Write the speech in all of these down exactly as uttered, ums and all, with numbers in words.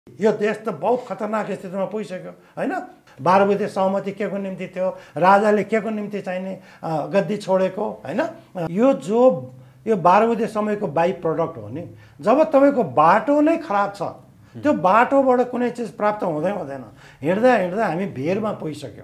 यो देश त बहुत खतरनाक स्थितिमा पुगिसक्यो हैन। बाह्र बुधे सहमति के को निम्ति थियो, राजाले के को निम्ति चाहिने गद्दी छोडेको हैन। यो जो यो बाह्र बुधे समयको बाई प्रोडक्ट हो नि। जब तपाईको बाटो नै खराब छ, त्यो बाटोबाट कुनै चिज प्राप्त हुँदै हुँदैन। हिँड्दा हिँड्दा हामी भिरमा पुगिसक्यौँ।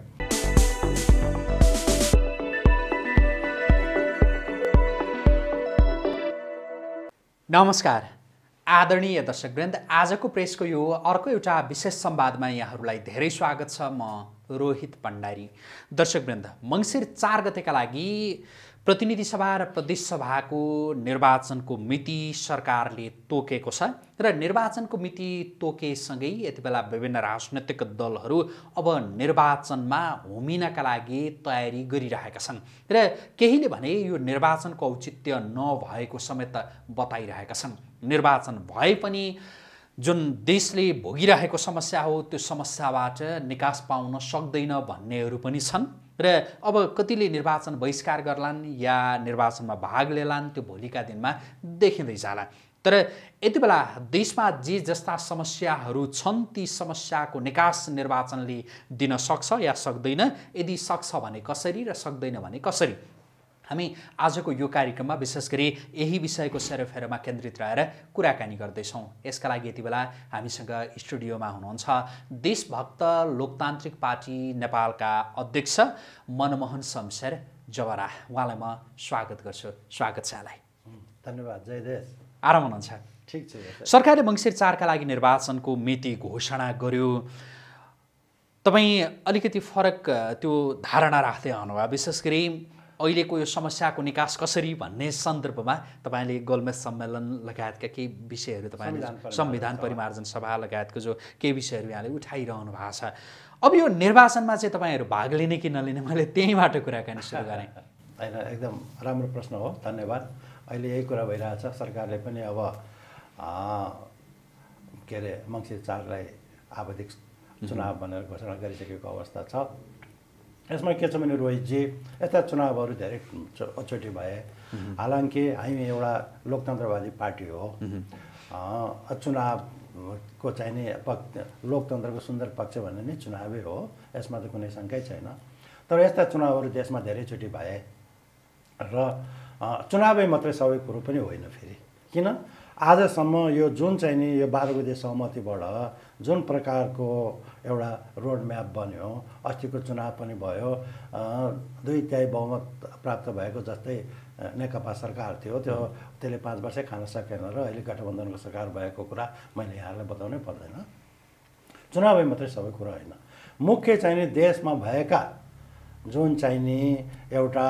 नमस्कार आदरणीय दर्शकवृन्द, आजको प्रेसको यो अर्को एउटा विशेष संवादमा यहाँहरूलाई धेरै स्वागत छ। म रोहित भण्डारी। दर्शकवृन्द, मङ्सिर चार गतेका लागि प्रतिनिधि सभा र प्रदेश सभाको निर्वाचनको मिति सरकारले तोकेको छ र निर्वाचनको मिति तोकेसँगै यति बेला विभिन्न राजनैतिक दलहरू अब निर्वाचनमा होमिनका लागि तयारी गरिरहेका छन् र केहीले भने यो निर्वाचनको औचित्य नभएको समेत बताइरहेका छन्। निर्वाचन भए पनि जुन देशले भोगिरहेको समस्या हो त्यो समस्याबाट निकास पाउन सक्दैन भन्नेहरू पनि छन् र अब कतिले निर्वाचन बहिष्कार गर्लान् या निर्वाचनमा भाग लेलान् त्यो भोलिका दिनमा देखिँदै जाला। तर यति बेला देशमा जे जस्ता समस्याहरू छन् ती समस्याको निकास निर्वाचनले दिन सक्छ या सक्दैन, यदि सक्छ भने कसरी र सक्दैन भने कसरी, हामी आजको यो कार्यक्रममा विशेष गरी यही विषयको सेरोफेरोमा केन्द्रित रहेर कुराकानी गर्दैछौँ। यसका लागि यति बेला हामीसँग स्टुडियोमा हुनुहुन्छ देशभक्त लोकतान्त्रिक पार्टी नेपालका अध्यक्ष मनमोहन शमशेर जवरा। उहाँलाई म स्वागत गर्छु। स्वागत छ यहाँलाई। धन्यवाद। जय देश। आराम हुनुहुन्छ? ठिक छ। सरकारले मङ्सिर चारका लागि निर्वाचनको मिति घोषणा गर्यो। तपाईँ अलिकति फरक त्यो धारणा राख्दै आउनुभयो। विशेष गरी अहिलेको यो समस्याको निकास कसरी भन्ने सन्दर्भमा तपाईँले गोलमेज सम्मेलन लगायतका केही विषयहरू तपाईँले संविधान परिमार्जन सभा लगायतको जो केही विषयहरू यहाँले उठाइरहनु भएको छ। अब यो निर्वाचनमा चाहिँ तपाईँहरू भाग लिने कि नलिने, मैले त्यहीँबाट कुराकानी सुरु गरेँ। होइन, एकदम राम्रो प्रश्न हो। धन्यवाद। अहिले यही कुरा भइरहेछ। सरकारले पनि अब के अरे मङ्सिर चारलाई आवधिक चुनाव भनेर घोषणा गरिसकेको अवस्था छ। यसमा के छ भने रोहितजी, यस्ता चुनावहरू धेरै चोटि भए। हालांकि हामी एउटा लोकतन्त्रवादी पार्टी हो। चुनावको चाहिने पक्ष, लोकतन्त्रको सुन्दर पक्ष भन्ने नै चुनावै हो, यसमा त कुनै शङ्कै छैन। तर यस्ता चुनावहरू देशमा धेरैचोटि भए र चुनावै मात्रै सबै कुरो पनि होइन। फेरि किन आजसम्म यो जुन चाहिँ नि यो बाह्र बुधे सहमतिबाट जुन प्रकारको एउटा रोड म्याप बन्यो, अस्तिको चुनाव पनि भयो, दुई तिहाई बहुमत प्राप्त भएको जस्तै नेकपा सरकार थियो, त्यो त्यसले पाँच वर्षै खान सकेन र अहिले गठबन्धनको सरकार भएको कुरा मैले यहाँलाई बताउनै पर्दैन। चुनावै मात्रै सबै कुरा होइन। मुख्य चाहिँ नि देशमा भएका जुन चाहिँ नि एउटा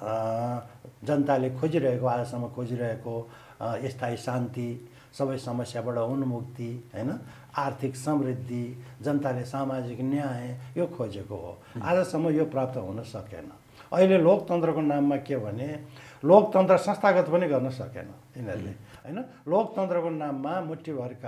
जनताले खोजिरहेको, आजसम्म खोजिरहेको स्थायी शान्ति, सबै समस्याबाट उन्मुक्ति हैन, आर्थिक समृद्धि, जनताले सामाजिक न्याय, यो खोजेको हो। आजसम्म यो प्राप्त हुन सकेन। अहिले लोकतन्त्रको नाममा के भने लोकतन्त्र संस्थागत पनि गर्न सकेन यिनीहरूले हैन। लोकतन्त्रको नाममा मुठ्ठीभरका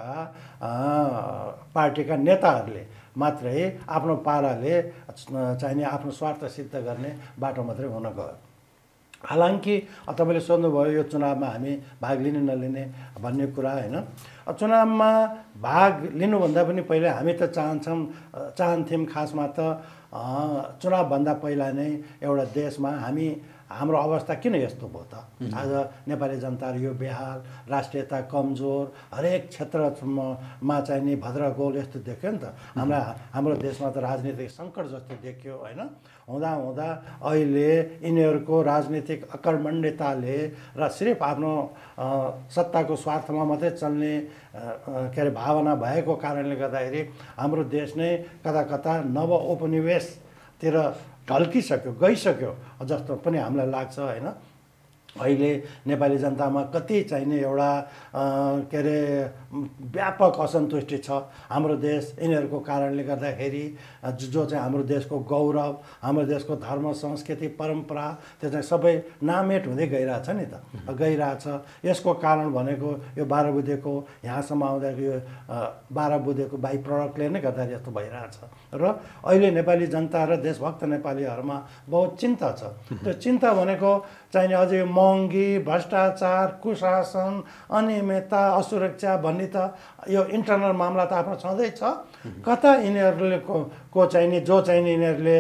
पार्टीका नेताहरूले मात्रै आफ्नो पाराले चाहिने आफ्नो स्वार्थ सिद्ध गर्ने बाटो मात्रै हुन गयो। हालांकि तपाईँले सोध्नुभयो यो चुनावमा हामी भाग लिने नलिने भन्ने कुरा हैन। चुनावमा भाग लिनुभन्दा पनि पहिले हामी त चाहन्छौँ चाहन्थ्यौँ खासमा त चुनावभन्दा पहिला नै एउटा देशमा हामी हाम्रो अवस्था किन यस्तो भयो त? आज नेपाली जनताहरू यो बेहाल, राष्ट्रियता कमजोर, हरेक क्षेत्रमा चाहिँ नि भद्रगोल यस्तो देख्यो नि त। हाम्रा हाम्रो देशमा त राजनीतिक सङ्कट जस्तो देखियो होइन। हुँदा हुँदा अहिले यिनीहरूको राजनीतिक अकर्मण्यताले र सिर्फ आफ्नो सत्ताको स्वार्थमा मात्रै चल्ने के अरे भावना भएको कारणले गर्दाखेरि हाम्रो देश नै कता कता नव उपनिवेशतिर ढल्किसक्यो, गइसक्यो जस्तो पनि हामीलाई लाग्छ होइन। अहिले नेपाली जनतामा कति चाहिने एउटा के अरे व्यापक असन्तुष्टि छ। हाम्रो देश यिनीहरूको कारणले गर्दाखेरि जो चाहिँ हाम्रो देशको गौरव, हाम्रो देशको धर्म, संस्कृति, परम्परा त्यो चाहिँ सबै नामेट हुँदै गइरहेछ नि त, गइरहेछ। यसको कारण भनेको यो बाह्र बुधेको यहाँसम्म आउँदाखेरि यो बाह्र बुधेको बाई प्रडक्टले नै गर्दाखेरि यस्तो भइरहेछ। र अहिले नेपाली जनता र देशभक्त नेपालीहरूमा बहुत चिन्ता छ। त्यो चिन्ता भनेको चाहिने अझै महँगी, भ्रष्टाचार, कुशासन, अनियमितता, असुरक्षा भन्ने भन्ने त यो इन्टरनल मामला त आफ्नो छँदैछ। कता यिनीहरूले को को चाहिँ नि जो चाहिँ नि यिनीहरूले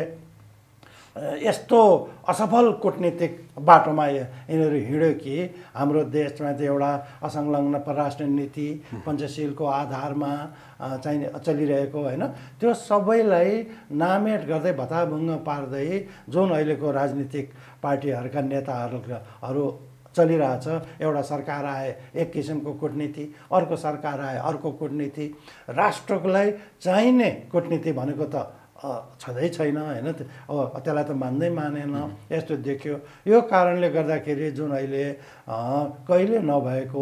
यस्तो असफल कूटनीतिक बाटोमा यिनीहरू हिँड्यो कि हाम्रो देशमा त एउटा असंलग्न परराष्ट्र नीति पञ्चशीलको आधारमा चाहिँ चलिरहेको होइन, त्यो सबैलाई नामेट गर्दै भताभुङ्ग पार्दै जुन अहिलेको राजनीतिक पार्टीहरूका नेताहरू चलिरहेछ, एउटा सरकार आए एक किसिमको कूटनीति, अर्को सरकार आए अर्को कूटनीति, राष्ट्रको लागि चाहिने कूटनीति भनेको त छँदै छैन होइन। अब त्यसलाई त मान्दै मानेन, यस्तो देखियो। यो कारणले गर्दाखेरि जुन अहिले कहिले नभएको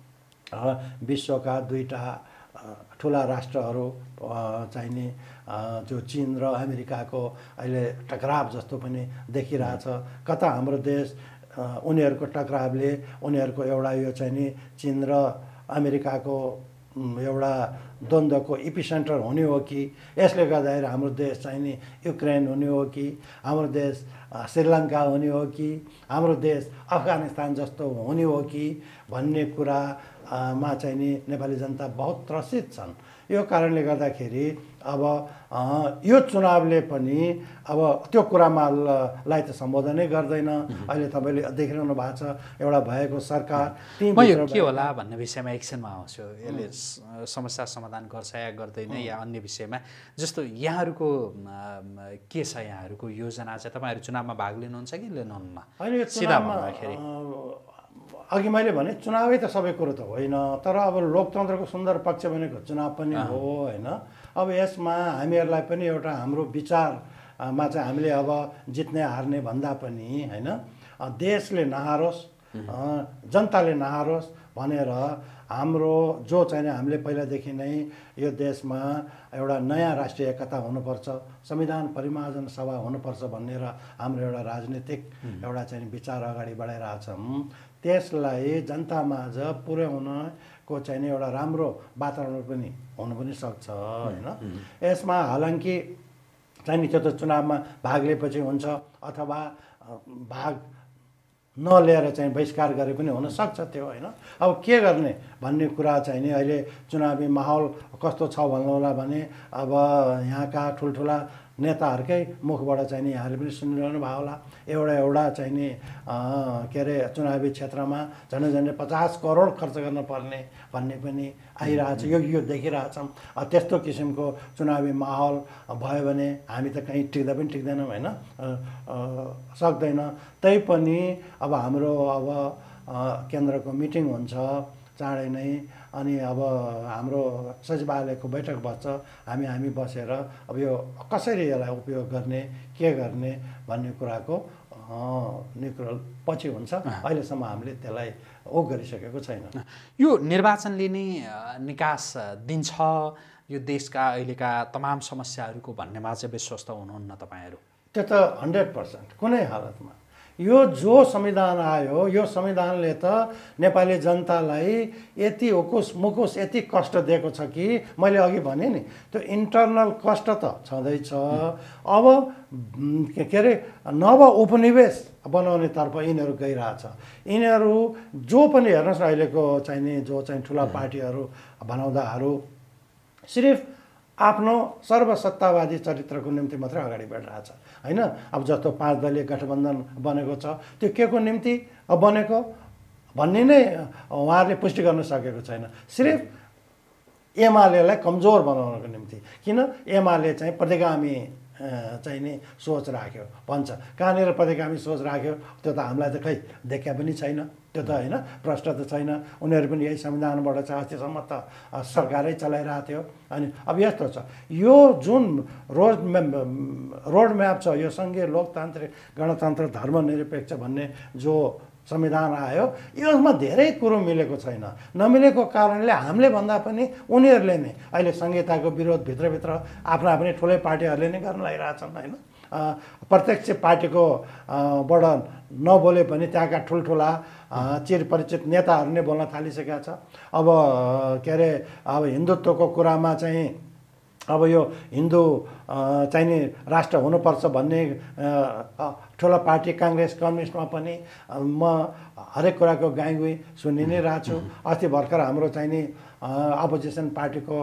विश्वका दुईटा ठुला राष्ट्रहरू चाहिने जो चीन र अमेरिकाको अहिले टकराव जस्तो पनि देखिरहेछ। कता हाम्रो देश उनीहरूको टकरावले उनीहरूको एउटा यो चाहिँ नि चीन र अमेरिकाको एउटा द्वन्द्वको इपिसेन्टर हुने हो कि, यसले गर्दाखेरि हाम्रो देश चाहिँ नि युक्रेन हुने हो कि, हाम्रो देश श्रीलङ्का हुने हो कि, हाम्रो देश अफगानिस्तान जस्तो हुने हो कि भन्ने कुरामा चाहिँ नि नेपाली जनता बहुत त्रसित छन्। यो कारणले गर्दाखेरि अब यो चुनावले पनि अब त्यो कुरामा लाई त सम्बोधनै गर्दैन। अहिले तपाईँले देखिरहनु भएको छ एउटा भएको सरकार म यो के होला भन्ने विषयमा एकछिनमा आउँछु। यसले समस्या समाधान गर्छ या गर्दैन या अन्य विषयमा, जस्तो यहाँहरूको के छ, यहाँहरूको योजना चाहिँ तपाईँहरू चुनावमा भाग लिनुहुन्छ कि लिनुहुन्न? अहिले सिधा भन्दाखेरि अघि मैले भने चुनावै त सबै कुरो त होइन, तर अब लोकतन्त्रको सुन्दर पक्ष भनेको चुनाव पनि हो होइन। अब यसमा हामीहरूलाई पनि एउटा हाम्रो विचारमा चाहिँ हामीले अब जित्ने हार्ने भन्दा पनि होइन, देशले नहारोस्, जनताले नहारोस् भनेर हाम्रो जो चाहिँ हामीले पहिलादेखि नै यो देशमा एउटा नयाँ राष्ट्रिय एकता हुनुपर्छ, संविधान परिमार्जन सभा हुनुपर्छ भनेर हाम्रो एउटा राजनीतिक एउटा चाहिँ विचार अगाडि बढाइरहेछौँ। त्यसलाई जनतामाझ पुर्याउनको चाहिँ एउटा राम्रो वातावरण पनि हुनु पनि सक्छ होइन। यसमा हालांकि चाहिँ त्यो त चुनावमा भाग लिएपछि हुन्छ अथवा भाग नलिएर चाहिँ बहिष्कार गरे पनि हुनसक्छ त्यो होइन। अब के गर्ने भन्ने कुरा चाहिँ नि अहिले चुनावी माहौल कस्तो छ भन्नु होला भने अब यहाँका ठुल्ठुला नेताहरूकै मुखबाट चाहिँ नि यहाँले पनि सुनिरहनु भयो होला, एउटा एउटा चाहिँ नि के अरे चुनावी क्षेत्रमा झन्डै झन्डै पचास करोड खर्च गर्न पर्ने भन्ने पनि आइरहेछ, यो यो देखिरहेछौँ। त्यस्तो किसिमको चुनावी माहौल भयो भने हामी त कहीँ टिक्दा पनि टिक्दैनौँ होइन, सक्दैन। तैपनि अब हाम्रो अब केन्द्रको मिटिङ हुन्छ चाँडै नै, अनि अब हाम्रो सचिवालयको बैठक बस्छ, हामी हामी बसेर अब यो कसरी यसलाई उपयोग गर्ने के गर्ने भन्ने कुराको निकुल पछि हुन्छ। अहिलेसम्म हामीले त्यसलाई ओ गरिसकेको छैन। यो निर्वाचनले नै निकास दिन्छ यो देशका अहिलेका तमाम समस्याहरूको भन्नेमा चाहिँ विश्वस्त हुनुहुन्न तपाईँहरू? त्यो त हन्ड्रेड पर्सेन्ट कुनै हालतमा यो जो संविधान आयो यो संविधानले त नेपाली जनतालाई यति उकुस मुकुस यति कष्ट दिएको छ कि मैले अघि भने नि त्यो इन्टरनल कष्ट त छँदैछ। अब के अरे नव उपनिवेश बनाउनेतर्फ यिनीहरू गइरहेछ। यिनीहरू जो पनि हेर्नुहोस् न अहिलेको चाहिने जो चाहिँ ठुला पार्टीहरू बनाउँदाहरू सिर्फ आफ्नो सर्वसत्तावादी चरित्रको निम्ति मात्रै अगाडि बढिरहेछ होइन। अब जस्तो पाँच दलीय गठबन्धन बनेको छ त्यो के को निम्ति अब बनेको भन्ने नै उहाँहरूले पुष्टि गर्न सकेको छैन, सिर्फ एमालेलाई कमजोर बनाउनको निम्ति। किन एमाले चाहिँ प्रतिगामी चाहिँ नि सोच राख्यो भन्छ, कहाँनिर प्रतिगामी सोच राख्यो त्यो त हामीलाई त खै देखा पनि छैन, त्यो त होइन प्रश्न त छैन। उनीहरू पनि यही संविधानबाट चाहिँ अस्तिसम्म त सरकारै चलाइरहेको थियो। अनि अब यस्तो छ यो जुन रोड म्याप रोड म्याप छ यो सङ्घीय लोकतान्त्रिक गणतन्त्र धर्मनिरपेक्ष भन्ने जो संविधान आयो यसमा धेरै कुरो मिलेको छैन। नमिलेको कारणले हामीले भन्दा पनि उनीहरूले नै अहिले संहिताको विरोध भित्रभित्र आफ्ना आफ्नै ठुलै पार्टीहरूले नै गर्न लागिरहेछन् होइन। प्रत्यक्ष पार्टीको बाट नबोले पनि त्यहाँका ठुल्ठुला चिरपरिचित नेताहरू नै बोल्न थालिसकेका छ। अब के अरे अब हिन्दुत्वको कुरामा चाहिँ अब यो हिन्दू चाहिँ नि राष्ट्र हुनुपर्छ भन्ने ठुलो पार्टी काङ्ग्रेस कम्युनिस्टमा पनि म हरेक कुराको गाईगुई सुनि नै रहेको छु। अस्ति भर्खर हाम्रो चाहिँ नि अपोजिसन पार्टीको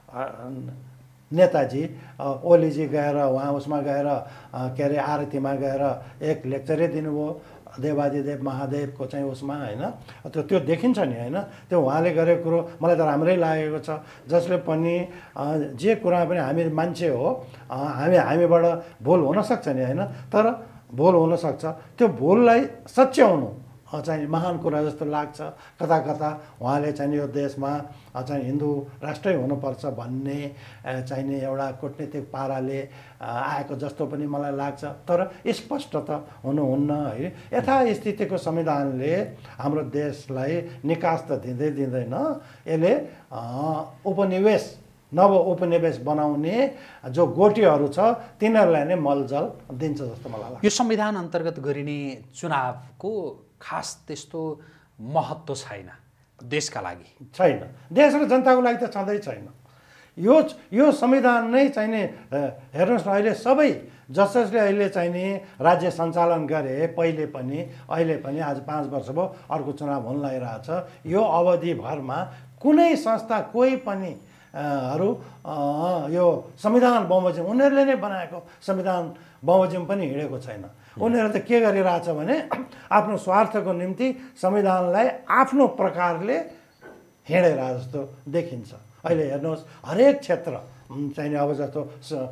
नेताजी ओलीजी गएर उहाँ उसमा गएर के अरे आरतीमा गएर एक लेक्चरै दिनुभयो देवादिदेव महादेवको चाहिँ उसमा होइन त्यो त्यो देखिन्छ नि होइन त्यो उहाँले गरेको कुरो मलाई त राम्रै लागेको छ जसले पनि जे कुरा पनि हामी मान्छे हो हामी हामीबाट भुल हुनसक्छ नि होइन तर भुल हुनसक्छ त्यो भुललाई सच्याउनु चाहिँ महान कुरा जस्तो लाग्छ कता कता उहाँले चाहिँ यो देशमा चाहिँ हिन्दू राष्ट्रै हुनुपर्छ भन्ने चाहिने एउटा कूटनीतिक पाराले आएको जस्तो पनि मलाई लाग्छ तर स्पष्ट त हुनुहुन्न है यथास्थितिको संविधानले हाम्रो देशलाई निकास त दिँदै दिँदैन यसले उपनिवेश नव उपनिवेश बनाउने जो गोटीहरू छ तिनीहरूलाई नै मलजल दिन्छ जस्तो मलाई लाग्छ। यो संविधान अन्तर्गत गरिने चुनावको खास त्यस्तो महत्त्व छैन देशका लागि छैन देश र जनताको लागि त छँदै छैन यो यो संविधान नै चाहिने हेर्नुहोस् न अहिले सबै जस जसले अहिले चाहिने राज्य सञ्चालन गरे पहिले पनि अहिले पनि आज पाँच वर्ष भयो अर्को चुनाव हुन लागिरहेछ यो अवधिभरमा कुनै संस्था कोही पनि हरू यो संविधान बमोजिम उनीहरूले नै बनाएको संविधान बमोजिम पनि हिँडेको छैन उनीहरू त के गरिरहेछ भने आफ्नो स्वार्थको निम्ति संविधानलाई आफ्नो प्रकारले हिँडेर जस्तो देखिन्छ। अहिले हेर्नुहोस् हरेक क्षेत्र चाहिने अब जस्तो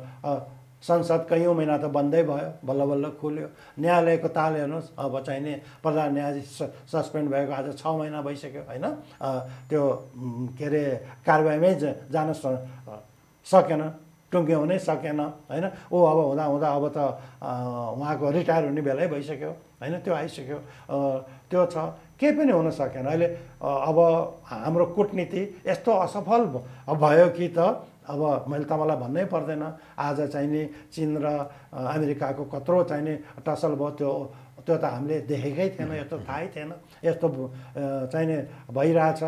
संसद कैयौँ महिना त बन्दै भयो बल्ल बल्ल खुल्यो न्यायालयको ताल हेर्नुहोस् अब चाहिने प्रधान न्यायाधीश सस्पेन्ड भएको आज छ महिना भइसक्यो होइन त्यो के अरे कारबाहीमै जान सकेन टुङ्ग्याउनै सकेन होइन ऊ अब हुँदा हुँदा अब त उहाँको रिटायर हुने बेलै भइसक्यो होइन त्यो आइसक्यो त्यो छ केही पनि हुन सकेन। अहिले अब हाम्रो कूटनीति यस्तो असफल भयो कि त अब मैले तपाईँलाई भन्नै पर्दैन आज चाहिने चीन र अमेरिकाको कत्रो चाहिने टसल भयो त्यो त्यो त हामीले देखेकै थिएन यस्तो थाहै थिएन यस्तो चाहिने भइरहेछ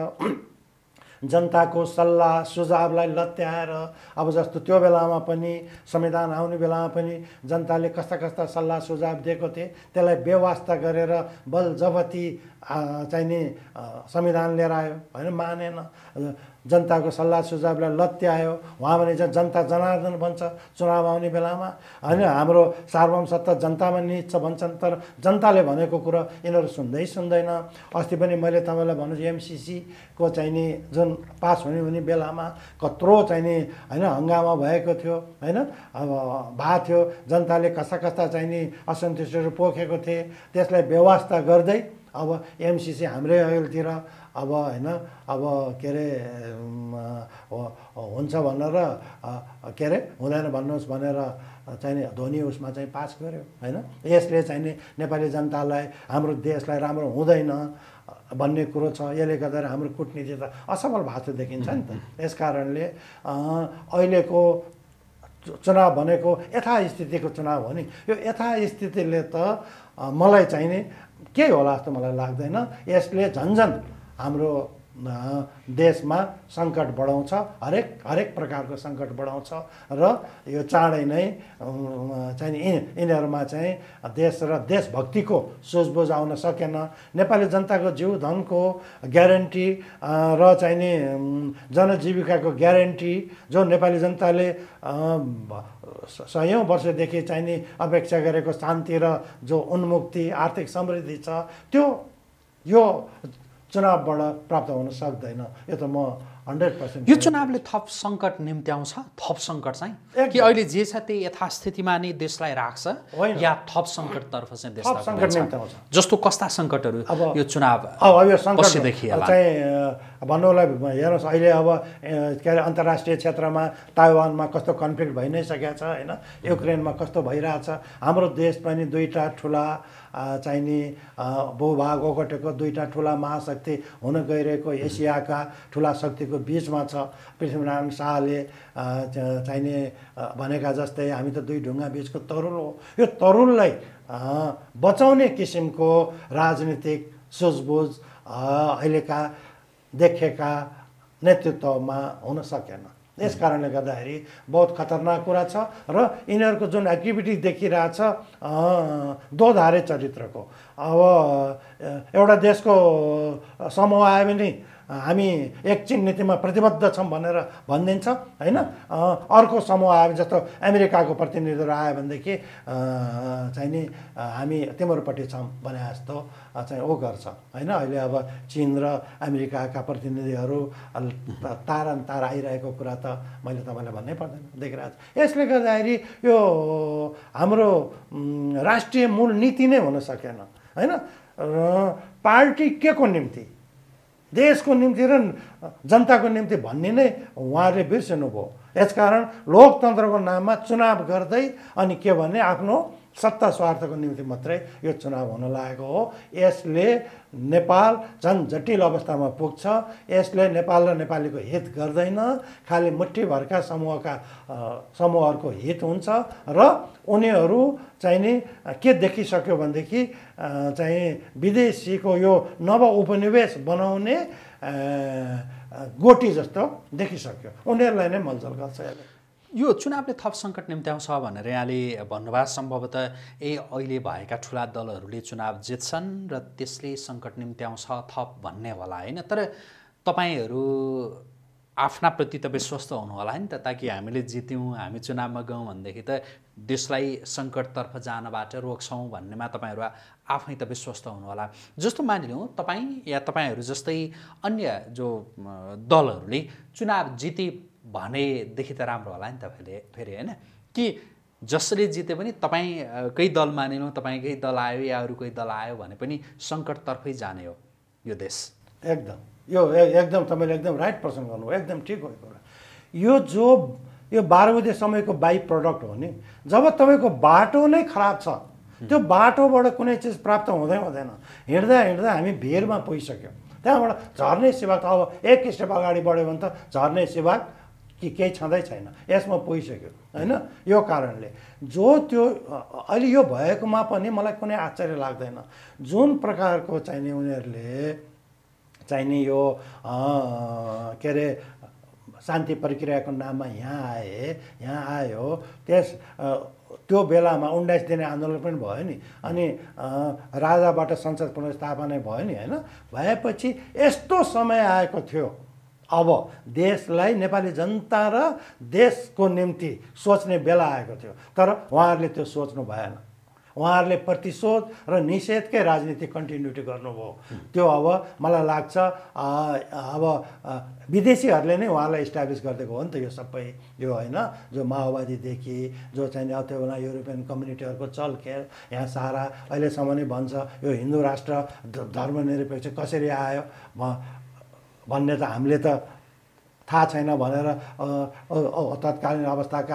जनताको सल्लाह सुझावलाई लत्याएर अब जस्तो त्यो बेलामा पनि संविधान आउने बेलामा पनि जनताले कस्ता कस्ता सल्लाह सुझाव दिएको थिए त्यसलाई बेवास्ता गरेर बलजबती चाहिने संविधान लिएर आयो होइन मानेन जनताको सल्लाह सुझावलाई लत्यायो उहाँ भने चाहिँ जनता जनार्दन भन्छ चुनाव आउने बेलामा होइन हाम्रो सार्वभौम सत्ता जनतामा निहित छ भन्छन् तर जनताले भनेको कुरा यिनीहरू सुन्दै सुन्दैन। अस्ति पनि मैले तपाईँलाई भन्नु एमसिसीको चाहिने जुन पास हुने हुने बेलामा कत्रो चाहिने होइन हङ्गामा भएको थियो होइन अब भएको थियो जनताले कस्ता कस्ता चाहिने असन्तुष्टिहरू पोखेको थिए त्यसलाई बेवास्ता गर्दै अब एमसिसी हाम्रै अहिलेतिर अब होइन अब के अरे हुन्छ भनेर के अरे हुँदैन भन्नुहोस् भनेर चाहिने ध्वनि उसमा चाहिँ पास गर्यो होइन यसले चाहिने नेपाली जनतालाई हाम्रो देशलाई राम्रो हुँदैन भन्ने कुरो छ यसले गर्दा हाम्रो कूटनीति त असफल भएको देखिन्छ नि त। यस कारणले अहिलेको चुनाव भनेको यथास्थितिको चुनाव हो नि यो यथास्थितिले त मलाई चाहिने केही होला जस्तो मलाई लाग्दैन यसले झन्झन हाम्रो देशमा सङ्कट बढाउँछ हरेक हरेक प्रकारको सङ्कट बढाउँछ र यो चाँडै नै चाहिँ यिनीहरूमा चाहिँ देश र देशभक्तिको सोचबुझ आउन सकेन नेपाली जनताको जीव धनको ग्यारेन्टी र चाहिने जनजीविकाको ग्यारेन्टी जो नेपाली जनताले सयौँ वर्षदेखि चाहिने अपेक्षा गरेको शान्ति र जो उन्मुक्ति आर्थिक समृद्धि छ त्यो यो चुनावबाट प्राप्त हुन सक्दैन यो त म हन्ड्रेड पर्सेन्ट। यो चुनावले थप सङ्कट निम्त्याउँछ थप सङ्कट चाहिँ कि अहिले जे छ त्यही यथास्थितिमा नै देशलाई राख्छ या थप सङ्कटतर्फ चाहिँ देशलाई सङ्कट निम्त्याउँछ जस्तो कस्ता सङ्कटहरू यो चुनाव अब यो सङ्कट देखिएला चाहिँ भन्नुलाई हेर्नुहोस् अहिले अब के अरे अन्तर्राष्ट्रिय क्षेत्रमा ताइवानमा कस्तो कन्फ्लिक्ट भइ नै सकेको छ होइन युक्रेनमा कस्तो भइरहेछ हाम्रो देश पनि दुईवटा ठुला चाहिने भूभाग ओगटेको दुईवटा ठुला महाशक्ति हुन गइरहेको एसियाका ठुला शक्तिको बिचमा छ। पृथ्वीनारायण शाहले चाहिने भनेका जस्तै हामी त दुई ढुङ्गा बिचको तरुल हो यो तरुललाई बचाउने किसिमको राजनीतिक सुझबुझ अहिलेका देखेका नेतृत्वमा हुन सकेन। यस कारणले गर्दाखेरि बहुत खतरनाक कुरा छ र यिनीहरूको जुन एक्टिभिटी देखिरहेछ दोधारे चरित्रको अब एउटा देशको समूह आयो भने हामी एकचिन नीतिमा प्रतिबद्ध छौँ भनेर भनिदिन्छ होइन। अर्को समूह आयो जस्तो अमेरिकाको प्रतिनिधिहरू आयो भनेदेखि चाहिँ नि हामी तिमीहरूपट्टि छौँ भने जस्तो चाहिँ ओ गर्छ होइन। अहिले अब चिन र अमेरिकाका प्रतिनिधिहरू तारा तारा आइरहेको कुरा त मैले तपाईँलाई भन्नै पर्दैन, देखिरहेको छु। यसले गर्दाखेरि यो हाम्रो राष्ट्रिय मूल नीति नै हुन सकेन होइन। पार्टी के को निम्ति, देशको निम्ति र जनताको निम्ति भन्ने नै उहाँहरूले बिर्सनुभयो। यसकारण लोकतन्त्रको नाममा चुनाव गर्दै अनि के भने आफ्नो सत्ता स्वार्थको निम्ति मात्रै यो चुनाव हुन लागेको हो। यसले नेपाल झन् जटिल अवस्थामा पुग्छ। यसले नेपाल र नेपालीको हित गर्दैन, खालि मुठ्ठीभरका समूहका समूहहरूको हित हुन्छ र उनीहरू चाहिँ नि के देखिसक्यो भनेदेखि चाहिँ विदेशीको यो नव उपनिवेश बनाउने गोटी जस्तो देखिसक्यो। उनीहरूलाई नै मलजल गर्छ यसले। यो चुनावले थप सङ्कट निम्त्याउँछ भनेर यहाँले भन्नुभयो। सम्भवतः ए अहिले भएका ठुला दलहरूले चुनाव जित्छन् र त्यसले सङ्कट निम्त्याउँछ थप भन्ने होला होइन। तर तपाईँहरू आफ्नाप्रति त विश्वस्त हुनु होला नि त, ताकि हामीले जित्यौँ, हामी चुनावमा गयौँ भनेदेखि त देशलाई सङ्कटतर्फ जानबाट रोक्छौँ भन्नेमा तपाईँहरू आफै त विश्वस्त हुनु होला। जस्तो मानिलिउँ तपाईँ या तपाईँहरू जस्तै अन्य जो दलहरूले चुनाव जिते भनेदेखि त राम्रो होला नि त फेरि फेरि होइन कि जसले जिते पनि तपाईँकै दल मानिलौँ, तपाईँकै दल आयो या अरू कोही दल आयो भने पनि सङ्कटतर्फै जाने हो यो देश। एकदम यो एकदम तपाईँले एकदम राइट प्रश्न गर्नुभयो, एकदम ठिक हो कुरा। यो जो यो बाह्र बजे समयको बाई प्रडक्ट हो नि, जब तपाईँको बाटो नै खराब छ त्यो बाटोबाट कुनै चिज प्राप्त हुँदै हुँदैन। हिँड्दा हिँड्दा हामी भिरमा पुगिसक्यौँ, त्यहाँबाट झर्ने सिवाक त अब एक स्टेप अगाडि बढ्यो भने त झर्ने सिवाक कि केही छँदै छैन, यसमा पुगिसक्यो होइन। यो कारणले जो त्यो अहिले यो भएकोमा पनि मलाई कुनै आश्चर्य लाग्दैन। जुन प्रकारको चाहिने उनीहरूले चाहिने यो के अरे शान्ति प्रक्रियाको नाममा यहाँ आए यहाँ आयो, त्यस त्यो बेलामा उन्नाइस दिने आन्दोलन पनि भयो नि, अनि राजाबाट संसद पुनर्स्थापना भयो नि होइन। भएपछि यस्तो समय आएको थियो अब देशलाई नेपाली जनता र देशको निम्ति सोच्ने बेला आएको थियो, तर उहाँहरूले त्यो सोच्नु भएन। उहाँहरूले प्रतिशोध र निषेधकै राजनीति कन्टिन्युटी गर्नुभयो। त्यो अब मलाई लाग्छ अब विदेशीहरूले नै उहाँलाई इस्टाब्लिस गरिदिएको हो नि त यो सबै यो होइन। जो माओवादीदेखि जो चाहिँ त्यो बेला युरोपियन कम्युनिटीहरूको चलखेल यहाँ सारा अहिलेसम्म नै भन्छ यो हिन्दू राष्ट्र धर्मनिरपेक्ष कसरी आयो भन्ने त हामीले त थाहा छैन भनेर तत्कालीन अवस्थाका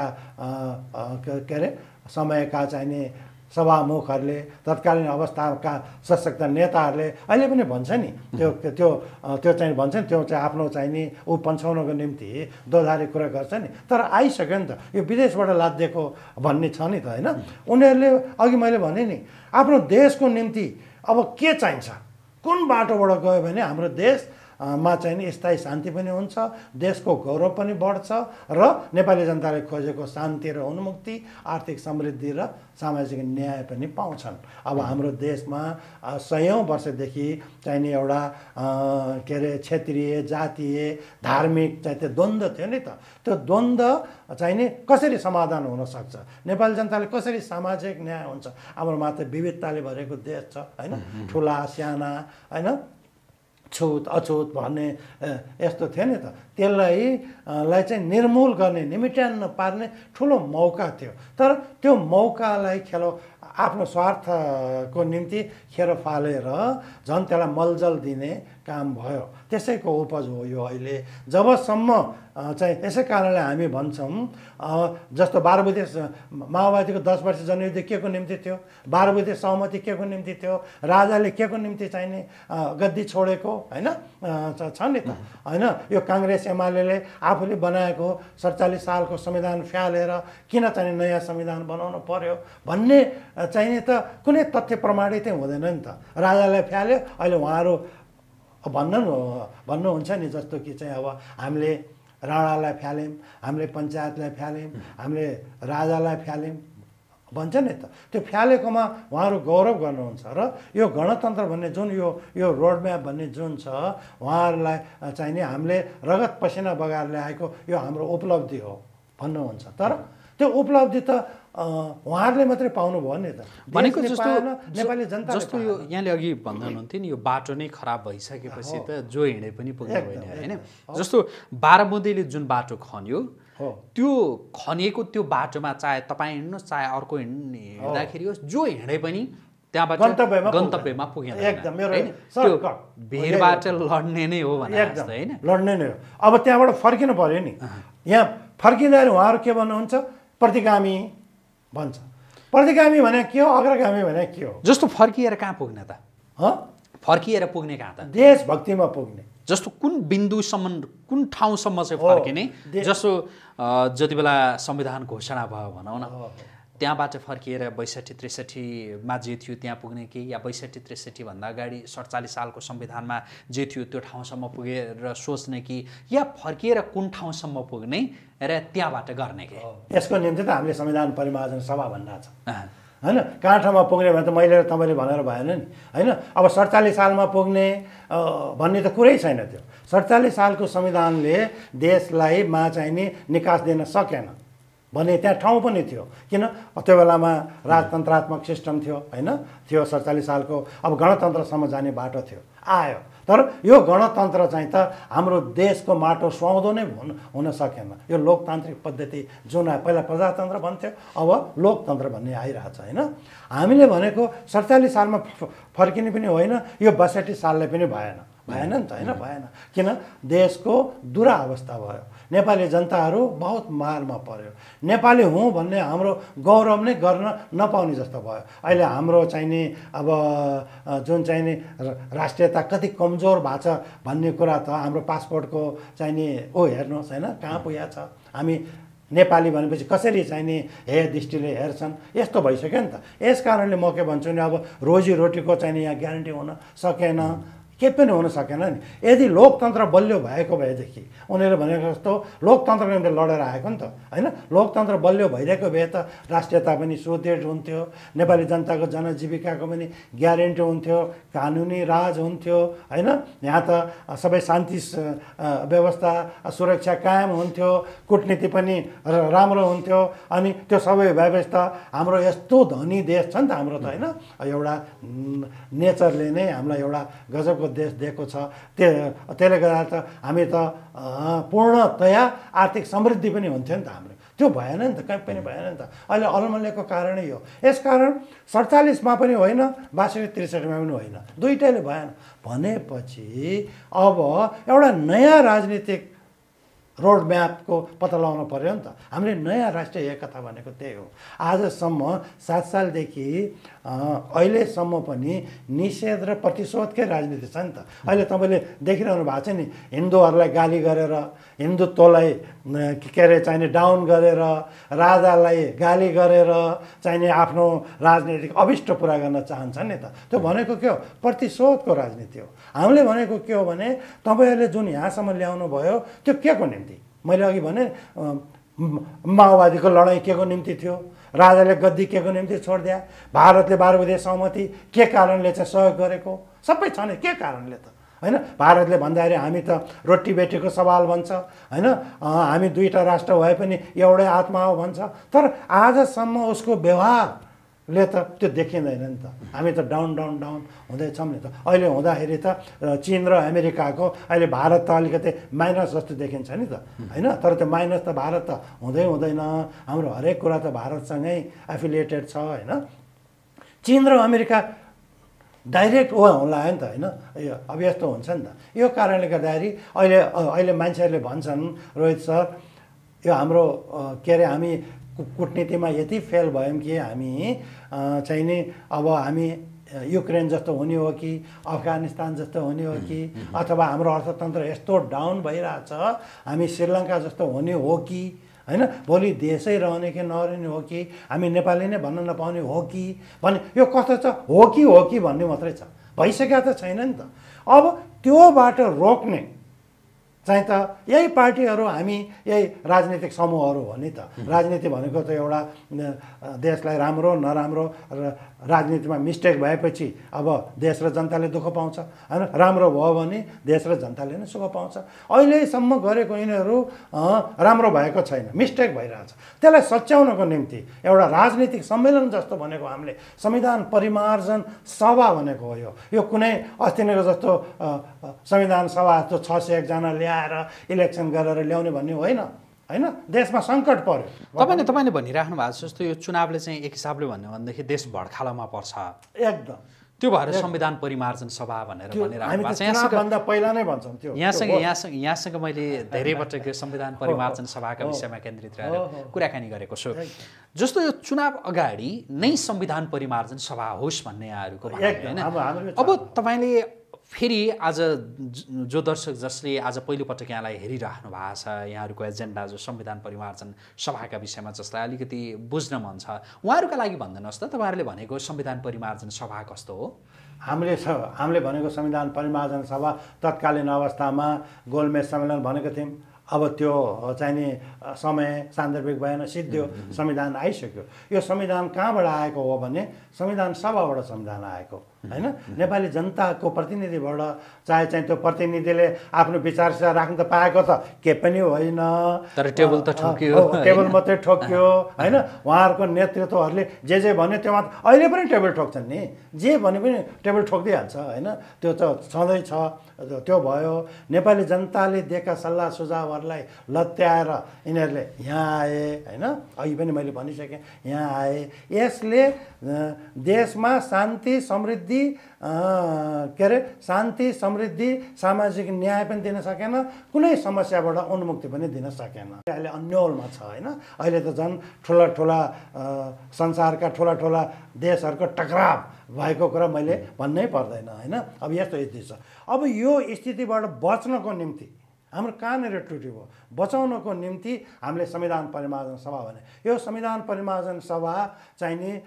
के अरे समयका चाहिने सभामुखहरूले तत्कालीन अवस्थाका सशक्त नेताहरूले अहिले पनि भन्छ नि त्यो त्यो त्यो चाहिँ भन्छ नि त्यो चाहिँ आफ्नो चाहिने ऊ पन्छाउनको निम्ति दोधारी कुरा गर्छ नि। तर आइसक्यो नि त यो विदेशबाट लादिएको भन्ने छ नि त होइन। उनीहरूले अघि मैले भने नि आफ्नो देशको निम्ति अब के चाहिन्छ, कुन बाटोबाट गयो भने हाम्रो देश मा चाहिँ नि स्थायी शान्ति पनि हुन्छ, देशको गौरव पनि बढ्छ र नेपाली जनताले खोजेको शान्ति र उन्मुक्ति, आर्थिक समृद्धि र सामाजिक न्याय पनि पाउँछन्। अब हाम्रो देशमा सयौँ वर्षदेखि चाहिने एउटा के अरे क्षेत्रीय जातीय धार्मिक चाहिँ त्यो द्वन्द्व थियो नि त, त्यो द्वन्द्व चाहिने कसरी समाधान हुनसक्छ, नेपाली जनताले कसरी सामाजिक न्याय हुन्छ। हाम्रो मात्र विविधताले भरेको देश छ होइन, ठुला साना होइन, छुत अछुत भन्ने यस्तो थियो नि त। त्यसलाई लाई चाहिँ निर्मूल गर्ने निमिट्यान्न पार्ने ठुलो मौका थियो, तर त्यो मौकालाई खेलो आफ्नो स्वार्थको निम्ति खेर फालेर झन् त्यसलाई मलजल दिने काम भयो। त्यसैको उपज हो यो अहिले। जबसम्म चाहिँ यसै कारणले हामी भन्छौँ जस्तो बाह्र बुधे माओवादीको दस वर्ष जनयुद्ध के को निम्ति थियो, बाह्र बुधे सहमति के को निम्ति थियो, राजाले के को निम्ति चाहिने गद्दी छोडेको होइन छ नि त होइन। यो काङ्ग्रेस एमाले आफूले बनाएको सडचालिस सालको संविधान फ्यालेर किन चाहिँ नयाँ संविधान बनाउनु पर्यो भन्ने चाहिने त कुनै तथ्य प्रमाणितै हुँदैन नि त। राजालाई फ्याल्यो, अहिले उहाँहरू भन्नु भन्नुहुन्छ नि जस्तो कि चाहिँ अब हामीले राणालाई फ्याल्यौँ, हामीले पञ्चायतलाई फ्याल्यौँ, हामीले राजालाई फ्याल्यौँ भन्छ नि त। त्यो फ्यालेकोमा उहाँहरू गौरव गर्नुहुन्छ र यो गणतन्त्र भन्ने जुन यो यो रोडम्याप भन्ने जुन छ उहाँहरूलाई चाहिने हामीले रगत पसिना बगाएर ल्याएको यो हाम्रो उपलब्धि हो भन्नुहुन्छ। तर त्यो उपलब्धि त उहाँहरूले मात्रै पाउनुभयो नि त, भनेको जस्तो नेपाली जनता जस्तो यो यहाँले अघि भन्दै हुनुहुन्थ्यो नि यो बाटो नै खराब भइसकेपछि त जो हिँडे पनि पुग्ने होइन होइन। जस्तो बाह्रबुँदेले जुन बाटो खन्यो त्यो खनिएको त्यो बाटोमा चाहे तपाईँ हिँड्नुहोस् चाहे अर्को हिँड्ने हिँड्दाखेरि होस् जो हिँडे पनि त्यहाँबाट गन्तव्यमा पुगेन होइन। त्यो भिडबाट लड्ने नै हो भने होइन, लड्ने नै हो। अब त्यहाँबाट फर्किनु पर्यो नि, यहाँ फर्किँदाखेरि उहाँहरू के भन्नुहुन्छ, प्रतिगामी भन्छ। प्रतिगामी भने के हो, अग्रगामी भने के हो? जस्तो फर्किएर कहाँ पुग्ने त, फर्किएर पुग्ने कहाँ त, देशभक्तिमा पुग्ने। जस्तो कुन बिन्दुसम्म कुन ठाउँसम्म चाहिँ फर्किने, जस्तो जति बेला संविधान घोषणा भयो भनौँ न, त्यहाँबाट फर्किएर बैसठी त्रिसठीमा जे थियो त्यहाँ पुग्ने कि, या बैसठी त्रिसठीभन्दा अगाडि सडचालिस सालको संविधानमा जे थियो त्यो ठाउँसम्म पुगेर सोच्ने कि, या फर्किएर कुन ठाउँसम्म पुग्ने र त्यहाँबाट गर्ने कि? यसको निम्ति त हामीले संविधान परिमार्जन सभा भन्ना छ होइन। कहाँ ठाउँमा पुग्ने भने त मैले तपाईँले भनेर भएन नि होइन। अब सडचालिस सालमा पुग्ने भन्ने त कुरै छैन। त्यो सडचालिस सालको संविधानले देशलाई मा चाहिने निकास दिन सकेन भने त्यहाँ ठाउँ पनि थियो, किन त्यो बेलामा राजतन्त्रात्मक सिस्टम थियो होइन, थियो सडचालिस सालको। अब गणतन्त्रसम्म जाने बाटो थियो, आयो। तर यो गणतन्त्र चाहिँ त हाम्रो देशको माटो सुहाउँदो नै हुन हुन सकेन। यो लोकतान्त्रिक पद्धति जुन आयो, पहिला प्रजातन्त्र भन्थ्यो, अब लोकतन्त्र भन्ने आइरहेछ होइन। हामीले भनेको सडचालिस सालमा फर्किने पनि होइन, यो बैसठी सालले पनि भएन भएन नि त होइन, भएन। किन देशको दुरावस्था भयो, नेपाली जनताहरू बहुत मारमा पर्यो, नेपाली हुँ भन्ने हाम्रो गौरव नै गर्न नपाउने जस्तो भयो। अहिले हाम्रो चाहिने अब जुन चाहिने राष्ट्रियता कति कमजोर भएको छ भन्ने कुरा त हाम्रो पासपोर्टको चाहिने ओ हेर्नुहोस् होइन, कहाँ पुगेको छ। हामी नेपाली भनेपछि कसरी चाहिने हे दृष्टिले हेर्छन्, यस्तो भइसक्यो नि त। यस कारणले म के भन्छु नि, अब रोजीरोटीको चाहिने यहाँ ग्यारेन्टी हुन सकेन, केही पनि हुन सकेन नि। यदि लोकतन्त्र बलियो भएको भएदेखि, उनीहरूले भनेको जस्तो लोकतन्त्रको निम्ति लडेर आएको नि त होइन, लोकतन्त्र बलियो भइरहेको भए त राष्ट्रियता पनि सुदृढ हुन्थ्यो, नेपाली जनताको जनजीविकाको पनि ग्यारेन्टी हुन्थ्यो, कानुनी राज हुन्थ्यो होइन, यहाँ त सबै शान्ति व्यवस्था सुरक्षा कायम हुन्थ्यो, कुटनीति पनि राम्रो हुन्थ्यो। अनि त्यो सबै व्यवस्था, हाम्रो यस्तो धनी देश छ नि त हाम्रो त होइन, एउटा नेचरले नै हामीलाई एउटा गजबको देश दिएको छ। त्यो त्यसले गर्दा त हामी त पूर्णतया आर्थिक समृद्धि पनि हुन्थ्यो नि त हाम्रो, त्यो भएन नि त, कहीँ पनि भएन नि त। अहिले अलमल्लेको कारणै हो। यसकारण सडचालिसमा पनि होइन, बासठी त्रिसठीमा पनि होइन, दुइटैले भएन भनेपछि अब एउटा नयाँ राजनीतिक रोड म्यापको पत्ता लगाउनु पर्यो नि त। हामीले नयाँ राष्ट्रिय एकता भनेको त्यही हो। आजसम्म सात सालदेखि अहिलेसम्म पनि निषेध र प्रतिशोधकै राजनीति छ नि त। अहिले तपाईँले देखिरहनु भएको छ नि, हिन्दूहरूलाई गाली गरेर, हिन्दुत्वलाई के अरे चाहिने डाउन गरेर, राजालाई गाली गरेर चाहिने आफ्नो राजनीतिक अभिष्ट पुरा गर्न चाहन्छ नि त। त्यो भनेको के हो, प्रतिशोधको राजनीति हो। हामीले भनेको के हो भने, तपाईँहरूले जुन यहाँसम्म ल्याउनु भयो त्यो के को निम्ति, मैले अघि भने माओवादीको लडाइँ के को निम्ति थियो, राजाले गद्दी के को निम्ति छोडिदिया, भारतले बाह्रबुधे सहमति के कारणले चाहिँ सहयोग गरेको, सबै छ नि के कारणले त होइन। भारतले भन्दाखेरि हामी त रोटी बेटीको सवाल भन्छ होइन, हामी दुईवटा राष्ट्र भए पनि एउटै आत्मा हो भन्छ, तर आजसम्म उसको व्यवहारले त त्यो देखिँदैन नि त। हामी त डाउन डाउन डाउन हुँदैछौँ नि त। अहिले हुँदाखेरि त चीन र अमेरिकाको अहिले भारत त अलिकति माइनस जस्तो देखिन्छ नि त होइन, तर त्यो माइनस त भारत त हुँदै हुँदैन। हाम्रो हरेक कुरा त भारतसँगै एफिलिएटेड छ होइन। चीन र अमेरिका डाइरेक्ट ओ होला नि त होइन, यो अब यस्तो हुन्छ नि त। यो कारणले गर्दाखेरि अहिले अहिले मान्छेहरूले भन्छन्, रोहित सर यो हाम्रो के अरे हामी कुटनीतिमा यति फेल भयौँ कि हामी चाहिँ नि अब हामी युक्रेन जस्तो हुने हो कि अफगानिस्तान जस्तो हुने हो कि, अथवा हाम्रो अर्थतन्त्र यस्तो डाउन भइरहेछ हामी श्रीलङ्का जस्तो हुने हो कि होइन, भोलि देशै रहने कि नरहने हो कि, हामी नेपाली नै भन्न नपाउने हो कि भन्ने, यो कस्तो छ, हो कि हो कि भन्ने मात्रै छ, भइसकेको त छैन नि त। अब त्योबाट रोक्ने चाहिँ त यही पार्टीहरू हामी यही राजनीतिक समूहहरू हो नि त। राजनीति भनेको त एउटा देशलाई राम्रो नराम्रो र राजनीतिमा मिस्टेक भएपछि अब देश र जनताले दुःख पाउँछ हैन, राम्रो भयो भने देश र जनताले नै सुख पाउँछ। अहिलेसम्म गरेको यिनीहरू राम्रो भएको छैन, मिस्टेक भइरहेछ। त्यसलाई सच्याउनको निम्ति एउटा राजनीतिक सम्मेलन जस्तो भनेको हामीले संविधान परिमार्जन सभा भनेको हो। यो यो कुनै अस्तिको जस्तो संविधान सभा जस्तो छ सय एकजना ल्याएर इलेक्सन गरेर ल्याउने भन्ने होइन हैन। देशमा सङ्कट पर्यो। तपाईँले तपाईँले भनिराख्नु भएको छ जस्तो यो चुनावले चाहिँ एक हिसाबले भन्यो भनेदेखि देश भड्खालोमा पर्छ एकदम। त्यो भएर संविधान परिमार्जन सभा भनेर भनिराख्नु भएको छ। यहाँभन्दा पहिला नै भन्छौँ त्यो। यहाँसँग यहाँसँग यहाँसँग मैले धेरै पटक यो संविधान परिमार्जन सभाका विषयमा केन्द्रित रहेर कुराकानी गरेको छु। जस्तो यो चुनाव अगाडि नै संविधान परिमार्जन सभा होस् भन्ने यहाँहरूको भनाइ हैन। अब तपाईँले फेरि आज जो दर्शक जसले आज पहिलोपटक यहाँलाई हेरिराख्नु भएको छ, यहाँहरूको एजेन्डा जो संविधान परिमार्जन सभाका विषयमा जसलाई अलिकति बुझ्न मन छ, उहाँहरूका लागि भनिदिनुहोस् त तपाईँहरूले भनेको संविधान परिमार्जन सभा कस्तो हो? हामीले हामीले भनेको संविधान परिमार्जन सभा तत्कालीन अवस्थामा गोलमेज सम्मेलन भनेको थियौँ। अब त्यो चाहिने समय सान्दर्भिक भएन, सिद्धियो, संविधान आइसक्यो। यो संविधान कहाँबाट आएको हो भने संविधान सभाबाट संविधान आएको हैन। नेपाली जनताको प्रतिनिधिबाट चाहे चाहिँ त्यो प्रतिनिधिले आफ्नो विचार सिचार राख्न त पाएको त के पनि होइन, तर टेबल त ठोक्यो, टेबल मात्रै ठोक्यो हैन। उहाँहरूको नेतृत्वहरूले जे जे भन्यो त्यो मात्र, अहिले पनि टेबल ठोक्छन् नि, जे भने पनि टेबल ठोकिदिइहाल्छ हैन। त्यो त छँदैछ, त्यो भयो। नेपाली जनताले दिएका सल्लाह सुझावहरूलाई लत्याएर यिनीहरूले यहाँ आए हैन। अघि पनि मैले भनिसकेँ, यहाँ आए। यसले देशमा शान्ति समृद्धि के अरे शान्ति समृद्धि सामाजिक न्याय पनि दिन सकेन, कुनै समस्याबाट उन्मुक्ति पनि दिन सकेन। अहिले अन्यलमा छ हैन। अहिले त झन् ठुला ठुला संसारका ठुला ठुला देशहरूको टकराव भएको कुरा मैले भन्नै पर्दैन हैन। अब यस्तो स्थिति छ। अब यो स्थितिबाट बच्नको निम्ति हाम्रो कहाँनिर त्रुटि भयो, बचाउनको निम्ति हामीले संविधान परिमार्जन सभा भने। यो संविधान परिमार्जन सभा चाहिँ नि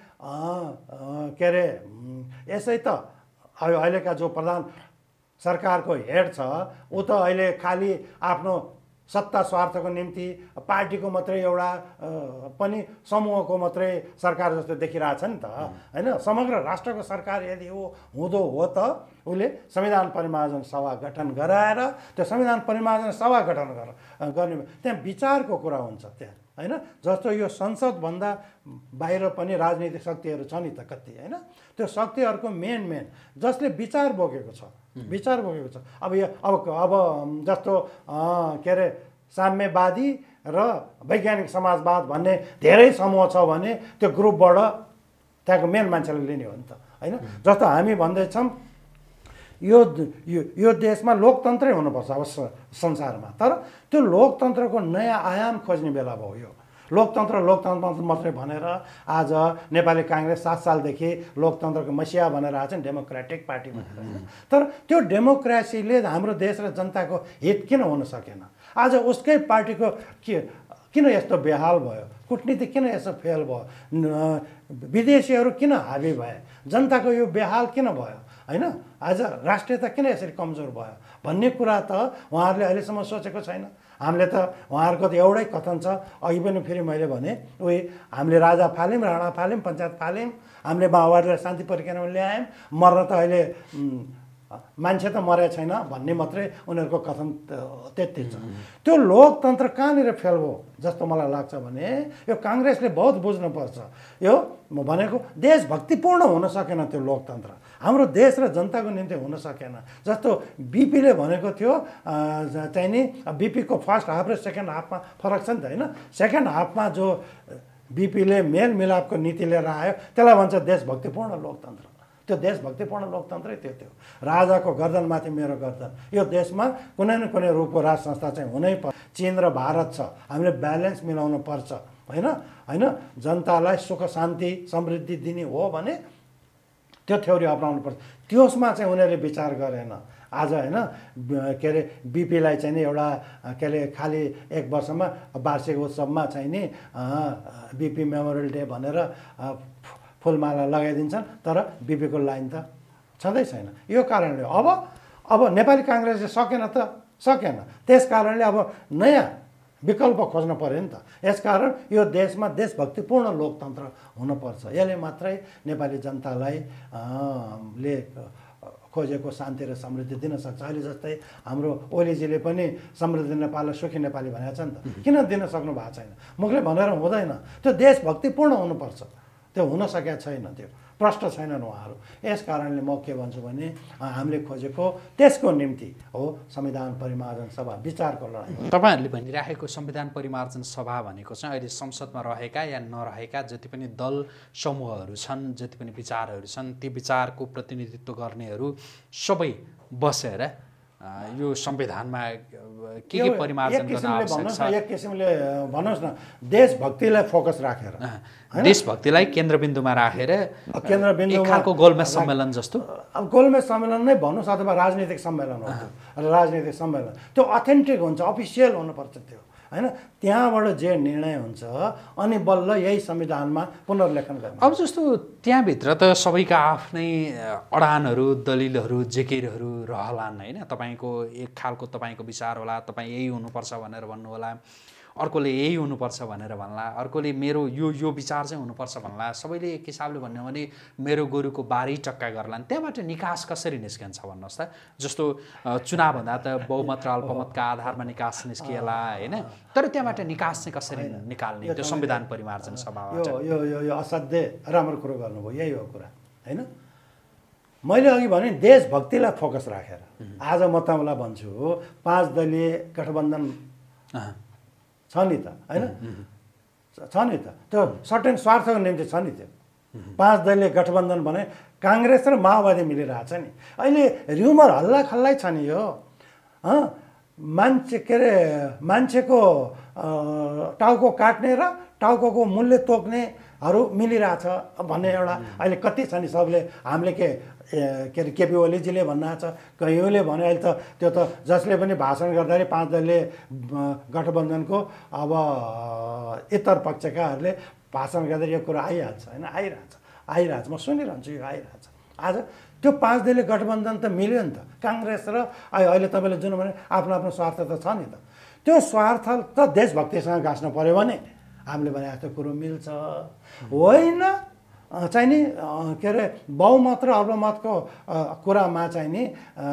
के अरे यसै त अहिलेका जो प्रधान सरकारको हेड छ ऊ त अहिले खालि आफ्नो सत्ता स्वार्थको निम्ति पार्टीको मात्रै एउटा पनि समूहको मात्रै सरकार जस्तो देखिरहेछ नि त हैन। समग्र राष्ट्रको सरकार यदि हो हुँदो हो त उसले संविधान परिमार्जन सभा गठन गराएर त्यो संविधान परिमार्जन सभा गठन गर्ने त्यहाँ विचारको कुरा हुन्छ त्यहाँ हैन। जस्तो यो संसदभन्दा बाहिर पनि राजनीतिक शक्तिहरू छ नि त कति हैन। त्यो शक्तिहरूको मेन मेन जसले विचार बोकेको छ, विचार बोकेको छ। अब यो अब अब जस्तो के अरे साम्यवादी र वैज्ञानिक समाजवाद भन्ने धेरै समूह छ भने त्यो ग्रुपबाट त्यहाँको मेन मान्छेले लिने हो नि त हैन। जस्तो हामी भन्दैछौँ यो यो देशमा लोकतन्त्रै हुनुपर्छ अब संसारमा, तर त्यो लोकतन्त्रको नयाँ आयाम खोज्ने बेला भयो। यो लोकतन्त्र लोकतन्त्र मात्रै भनेर आज नेपाली काङ्ग्रेस सात सालदेखि लोकतन्त्रको मसिया भनेर आएको छ नि, डेमोक्रेटिक पार्टी भनेर होइन। तर त्यो डेमोक्रेसीले हाम्रो देश र जनताको हित किन हुन सकेन? आज उसकै पार्टीको के किन यस्तो बेहाल भयो, कूटनीति किन यस्तो फेल भयो, विदेशीहरू किन हावी भए, जनताको यो बेहाल किन भयो हैन? आज राष्ट्रियता किन यसरी कमजोर भयो भन्ने कुरा त उहाँहरूले अहिलेसम्म सोचेको छैन। हामीले त उहाँहरूको त एउटै कथन छ, अघि पनि फेरि मैले भने उही हामीले राजा फाल्यौँ, राणा फाल्यौँ, पञ्चायत फाल्यौँ, हामीले माओवादीलाई शान्ति प्रक्रियामा ल्यायौँ, मर्न त अहिले मान्छे त मरेको छैन भन्ने मात्रै उनीहरूको कथन त्यति छ। त्यो लोकतन्त्र कहाँनिर फेल भयो जस्तो मलाई लाग्छ भने यो काङ्ग्रेसले बहुत बुझ्नुपर्छ। यो भनेको देशभक्तिपूर्ण हुन सकेन त्यो लोकतन्त्र, हाम्रो देश र जनताको निम्ति हुन सकेन। जस्तो बिपीले भनेको थियो चाहिँ नि, बिपीको फर्स्ट हाफ र सेकेन्ड हाफमा फरक छ नि त होइन। सेकेन्ड हाफमा जो बिपीले मेल मिलापको नीति लिएर आयो त्यसलाई भन्छ देशभक्तिपूर्ण लोकतन्त्र। त्यो देशभक्तिपूर्ण लोकतन्त्रै त्यो थियो। राजाको गर्दनमाथि मेरो गर्दन। यो देशमा कुनै न कुनै रूपको राज संस्था चाहिँ हुनै पर्छ। चीन र भारत छ, हामीले ब्यालेन्स मिलाउनु पर्छ होइन होइन। जनतालाई सुख शान्ति समृद्धि दिने हो भने त्यो थ्योरी अपनाउनु पर्छ। त्यसमा चाहिँ उनीहरूले विचार गरेन। आज होइन के अरे बिपीलाई चाहिँ नि एउटा के अरे खालि एक वर्षमा वार्षिक उत्सवमा चाहिँ नि बिपी मेमोरियल डे भनेर फुलमाला लगाइदिन्छन्, तर बिपीको लाइन त छँदै छैन। यो कारणले अब अब नेपाली काङ्ग्रेसले सकेन त सकेन। त्यस कारणले अब नयाँ विकल्प खोज्न पर्यो नि त। यसकारण यो देशमा देशभक्तिपूर्ण लोकतन्त्र हुनुपर्छ। यसले मात्रै नेपाली जनतालाई ले खोजेको शान्ति र समृद्धि दिन सक्छ। अहिले जस्तै हाम्रो ओलीजीले पनि समृद्ध नेपाल र सुखी नेपाली भनेको छ नि त, किन दिन सक्नु भएको छैन? मुखले भनेर हुँदैन, त्यो देशभक्तिपूर्ण हुनुपर्छ। त्यो हुन सकेको छैन, त्यो प्रष्ट छैनन् उहाँहरू। यस कारणले म के भन्छु भने हामीले खोजेको त्यसको निम्ति हो संविधान परिमार्जन सभा, विचारको लडाइँ। तपाईँहरूले भनिराखेको संविधान परिमार्जन सभा भनेको चाहिँ अहिले संसदमा रहेका या नरहेका जति पनि दल समूहहरू छन्, जति पनि विचारहरू छन्, ती विचारको प्रतिनिधित्व गर्नेहरू सबै बसेर यो संविधानमा के के परिमार्जन गर्न आवश्यक छ? एक किसिमले भन्नुहोस् न, देशभक्तिलाई फोकस राखेर, देशभक्तिलाई केन्द्रबिन्दुमा राखेर केन्द्रबिन्दु एक खालको गोलमेज सम्मेलन जस्तो। अब गोलमेज सम्मेलन नै भन्नुहोस् अथवा राजनीतिक सम्मेलन हो, राजनीतिक सम्मेलन त्यो अथेन्टिक हुन्छ, अफिसियल हुनुपर्छ त्यो, हैन? त्यहाँबाट जे निर्णय हुन्छ अनि बल्ल यही संविधानमा पुनर्लेखन गर्ने। अब जस्तो त्यहाँभित्र त सबैका आफ्नै अडानहरू, दलिलहरू, जेकेरहरू रहलान्, होइन? तपाईँको एक खालको तपाईँको विचार होला, तपाईँ यही हुनुपर्छ भनेर भन्नु होला, अर्कोले यही हुनुपर्छ भनेर भन्ला, अर्कोले मेरो यो यो विचार चाहिँ हुनुपर्छ भन्ला, सबैले एक हिसाबले भन्यो भने मेरो गोरुको बारी टक्का गर्लान्। त्यहाँबाट निकास कसरी निस्कन्छ भन्नुहोस् त? जस्तो चुनाव भन्दा त बहुमत र अल्पमतका आधारमा निकास निस्किएला, होइन? तर त्यहाँबाट निकास चाहिँ कसरी निकाल्ने? त्यो संविधान परिमार्जन सभाबाट यो यो यो असाध्यै राम्रो कुरो गर्नुभयो, यही हो कुरा, होइन? मैले अघि भने देशभक्तिलाई फोकस राखेर आज म तपाईँलाई भन्छु पाँच दलीय गठबन्धन छ नि त, होइन? छ नि त, त्यो सर्टेन स्वार्थको निम्ति छ नि त्यो। पाँच दलीय गठबन्धन भने काङ्ग्रेस र माओवादी मिलिरहेछ नि। अहिले र्युमर हल्ला खल्लै छ नि यो, मान्छे के अरे मान्छेको टाउको काट्ने र टाउको मूल्य तोक्नेहरू मिलिरहेछ भन्ने एउटा अहिले कति छ नि। सबले हामीले के के अरे केपी ओलीजीले भन्नु छ, कयौँले भने अहिले त त्यो त जसले पनि भाषण गर्दाखेरि पाँच दलीय गठबन्धनको अब इतर पक्षकाहरूले भाषण गर्दाखेरि यो कुरा आइहाल्छ, होइन? आइरहेछ आइरहेछ म सुनिरहन्छु, यो आइरहेछ। आज त्यो पाँच दलीय गठबन्धन त मिल्यो नि त। काङ्ग्रेस र अहिले तपाईँले जुन भने आफ्नो आफ्नो स्वार्थ त छ नि त। त्यो स्वार्थ त देशभक्तिसँग गाँच्नु पऱ्यो भने हामीले भने जस्तो कुरो मिल्छ, होइन? चाहिँ नि के अरे बहुमत र अल्पमतको कुरामा चाहिँ नि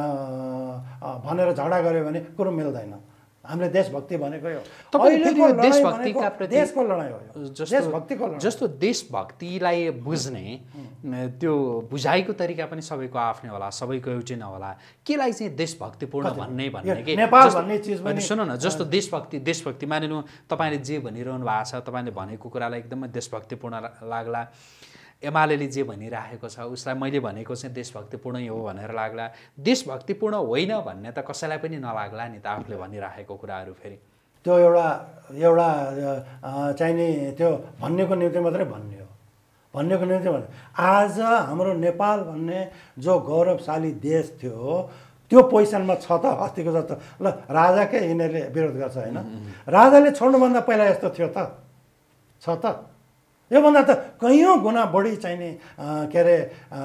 भनेर झगडा गऱ्यो भने कुरो मिल्दैन। हामीले देशभक्ति भनेको यो देशभक्तिका प्रति देशको लडाइँ हो, देशभक्तिको लडाइँ। जस्तो देशभक्तिलाई बुझ्ने त्यो बुझाइको तरिका पनि सबैको आफ्नै होला, सबैको एउटै नहोला। केलाई चाहिँ देशभक्तिपूर्ण भन्ने भन्ने के नेपाल भन्ने चिज पनि सुन न, जस्तो देशभक्ति देशभक्ति मानिनु तपाईँले जे भनिरहनु भएको छ, तपाईँले भनेको कुरालाई एकदमै देशभक्तिपूर्ण लाग्ला, एमाले जे भनिराखेको छ उसलाई मैले भनेको चाहिँ देशभक्तिपूर्णै हो भनेर लाग्ला, देशभक्तिपूर्ण होइन भन्ने त कसैलाई पनि नलाग्ला नि त आफूले भनिराखेको कुराहरू। फेरि त्यो एउटा एउटा चाहिँ नि त्यो भन्नेको निम्ति मात्रै भन्ने हो, भन्नेको निम्ति भन्ने। आज हाम्रो नेपाल भन्ने जो गौरवशाली देश थियो त्यो पोजिसनमा छ त अस्तिको जस्तो। ल राजाकै यिनीहरूले विरोध गर्छ, होइन? राजाले छोड्नुभन्दा पहिला यस्तो थियो त? छ त? योभन्दा त कैयौँ गुणा बढी चाहिने के अरे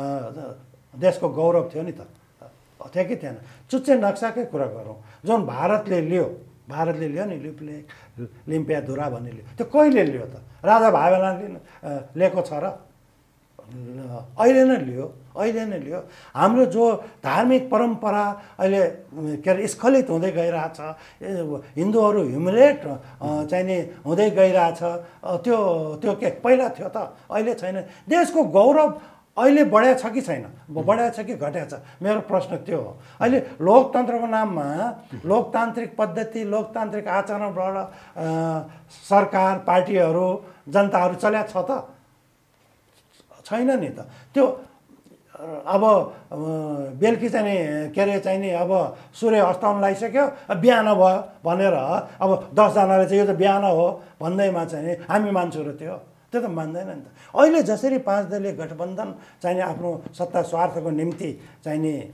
देशको गौरव थियो नि त, थियो कि थिएन? चुच्चे नक्साकै कुरा गरौँ, जुन भारतले लियो, भारतले लियो नि लिपले लिम्पिया धुरा भन्ने लियो, त्यो कहिले लियो त? राजा भाइबेलाले लिएको छ र? अहिले नै लियो, अहिले नै लियो। हाम्रो जो धार्मिक परम्परा अहिले के अरे स्खलित हुँदै गइरहेछ, हिन्दूहरू ह्युमिलेट चाहिँ नि हुँदै गइरहेछ, त्यो त्यो के पहिला थियो त? अहिले छैन। देशको गौरव अहिले बढाएको छ कि छैन? बढाएको छ कि घटाएको छ? मेरो प्रश्न त्यो हो। अहिले लोकतन्त्रको नाममा लोकतान्त्रिक पद्धति, लोकतान्त्रिक आचरणबाट सरकार, पार्टीहरू, जनताहरू चल्या छ त? छैन नि त। त्यो अब बेलुकी चाहिँ नि के अरे चाहिँ नि अब सूर्य अस्ताउन लागिसक्यो, बिहान भयो भनेर अब दसजनाले चाहिँ यो त बिहान हो भन्दैमा चाहिँ नि हामी मान्छौँ र त्यो त्यो त मान्दैन नि त। अहिले जसरी पाँच दलीय गठबन्धन चाहिँ नि आफ्नो सत्ता स्वार्थको निम्ति चाहिँ नि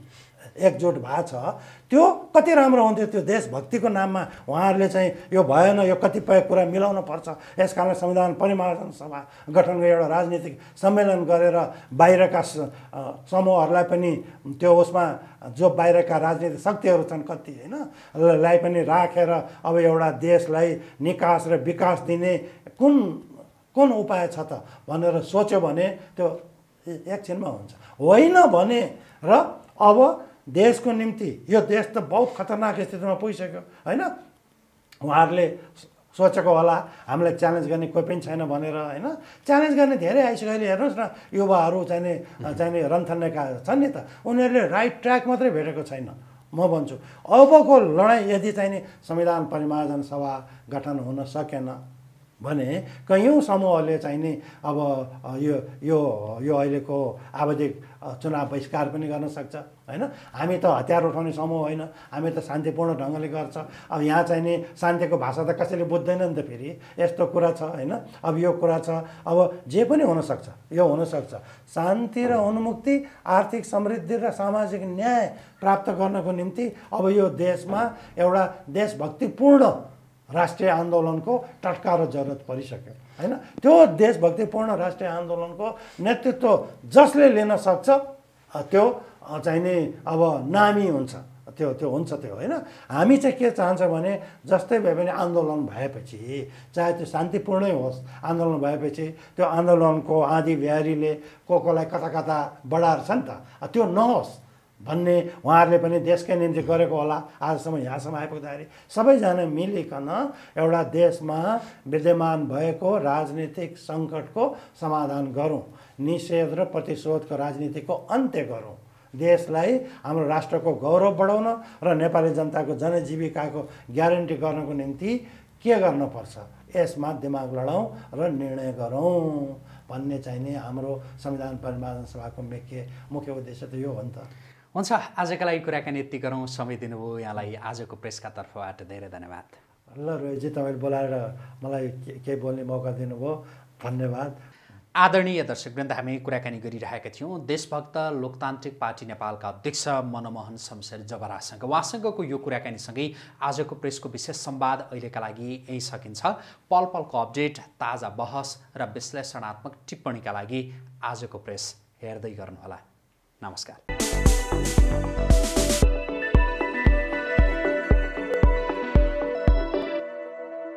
एकजुट भएको छ त्यो कति राम्रो हुन्थ्यो। त्यो देशभक्तिको नाममा उहाँहरूले चाहिँ यो भएन, यो कतिपय कुरा मिलाउन पर्छ, यस कारण संविधान परिमार्जन सभा गठन गरेर एउटा राजनीतिक सम्मेलन गरेर बाहिरका समूहहरूलाई पनि त्यो उसमा जो बाहिरका राजनीतिक शक्तिहरू छन् कति होइन लाई पनि राखेर अब एउटा देशलाई निकास र विकास दिने कुन कुन उपाय छ त भनेर सोच्यो भने त्यो एकछिनमा हुन्छ। होइन भने र अब देशको निम्ति यो देश त बहुत खतरनाक स्थितिमा पुगिसक्यो होइन। उहाँहरूले सोचेको होला हामीलाई च्यालेन्ज गर्ने कोही पनि छैन भनेर होइन। च्यालेन्ज गर्ने धेरै आइसक्यो। अहिले हेर्नुहोस् न युवाहरू चाहिने चाहिने रन्थन्नेका छन् नि त, उनीहरूले राइट ट्र्याक मात्रै भेटेको छैन। म भन्छु अबको लडाइँ यदि चाहिने संविधान परिमार्जन सभा गठन हुन सकेन भने कयौँ समूहले चाहिने अब यो यो यो अहिलेको आवधिक चुनाव बहिष्कार पनि गर्न सक्छ होइन। हामी त हतियार उठाउने समूह होइन, हामी त शान्तिपूर्ण ढङ्गले गर्छ। अब यहाँ चाहिने शान्तिको भाषा त कसैले बुझ्दैन नि त फेरि, यस्तो कुरा छ होइन। अब यो कुरा छ, अब जे पनि हुनसक्छ, यो हुनसक्छ। शान्ति र उन्मुक्ति, आर्थिक समृद्धि र सामाजिक न्याय प्राप्त गर्नको निम्ति अब यो देशमा एउटा देशभक्तिपूर्ण राष्ट्रिय आन्दोलनको टट्का र जरुरत परिसक्यो होइन। त्यो देशभक्तिपूर्ण राष्ट्रिय आन्दोलनको नेतृत्व जसले लिन सक्छ त्यो चाहिने अब नामी हुन्छ, त्यो त्यो हुन्छ त्यो होइन। हामी चाहिँ के चाहन्छ भने जस्तै भए पनि आन्दोलन भएपछि चाहे त्यो शान्तिपूर्णै होस्, आन्दोलन भएपछि त्यो आन्दोलनको आँधी बिहारीले को कोलाई कता कता बढाएर छ नि त, त्यो नहोस् भन्ने उहाँहरूले पनि देशकै निम्ति गरेको होला। आजसम्म यहाँसम्म आइपुग्दाखेरि सबैजना मिलिकन एउटा देशमा विद्यमान भएको राजनीतिक सङ्कटको समाधान गरौँ, निषेध र प्रतिशोधको राजनीतिको अन्त्य गरौँ, देशलाई हाम्रो राष्ट्रको गौरव बढाउन र नेपाली जनताको जनजीविकाको ग्यारेन्टी गर्नको निम्ति के गर्नुपर्छ यसमा दिमाग लडाउँ र निर्णय गरौँ भन्ने चाहिने हाम्रो संविधान परिमार्जन सभाको मुख्य मुख्य उद्देश्य त यो हो नि त। हुन्छ, आजका लागि कुराकानी यति गरौँ। समय दिनुभयो यहाँलाई आजको प्रेसका तर्फबाट धेरै धन्यवाद। ल रोहितजी, तपाईँले बोलाएर मलाई केही बोल्ने मौका दिनुभयो, धन्यवाद। आदरणीय दर्शकवृन्द, हामी कुराकानी गरिरहेका थियौँ देशभक्त लोकतान्त्रिक पार्टी नेपालका अध्यक्ष मनमोहन शमशेर जबरासँग। उहाँसँगको यो कुराकानीसँगै आजको प्रेसको विशेष संवाद अहिलेका लागि यहीँ सकिन्छ। पल पलको अपडेट, ताजा बहस र विश्लेषणात्मक टिप्पणीका लागि आजको प्रेस हेर्दै गर्नुहोला। नमस्कार।